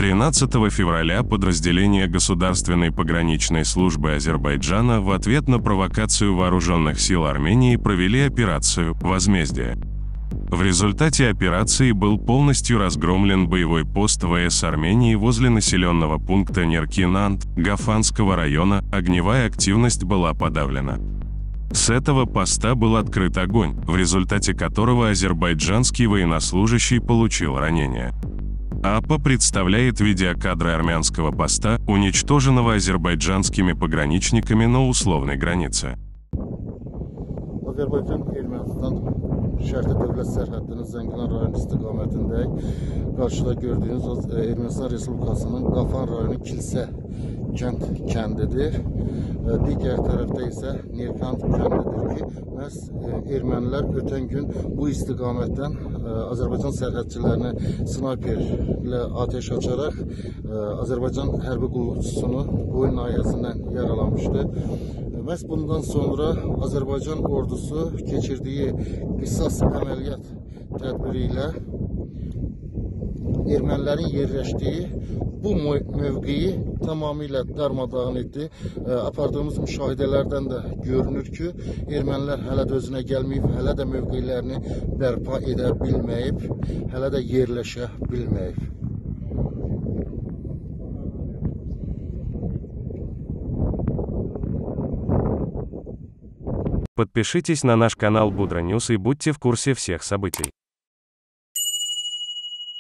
13 февраля подразделения Государственной пограничной службы Азербайджана в ответ на провокацию вооруженных сил Армении провели операцию «Возмездие». В результате операции был полностью разгромлен боевой пост ВС Армении возле населенного пункта Неркин-Ант Гафанского района, огневая активность была подавлена. С этого поста был открыт огонь, в результате которого азербайджанский военнослужащий получил ранение. АПА представляет видеокадры армянского поста, уничтоженного азербайджанскими пограничниками на условной границе. Şərqi dövlət sərhədinin Zəngilan rayonu istiqamətindəyik. Qarşıda gördüyünüz o Ermənistan Respublikasının Qafan rayonu Kilsə kəndidir. Digər tərəfdə isə Nerkant kəndidir ki, məhz ermənilər ötən gün bu istiqamətdən Azərbaycan sərhədçilərinə snayperlə ateş açaraq Azərbaycan hərbi qulluqçusunu boyun nahiyəsindən yaralamışdı. Məhz bundan sonra Azərbaycan ordusu keçirdiyi qisas əməliyyat tədbiri ilə ermənilərin yerləşdiyi bu mövqeyi tamamilə darmadağın etdi. Apardığımız müşahidələrdən də görünür ki, ermənilər hələ də özünə gəlməyib, hələ də mövqelərini bərpa edə bilməyib, hələ də yerləşə bilməyib. Подпишитесь на наш канал Будра Ньюс и будьте в курсе всех событий.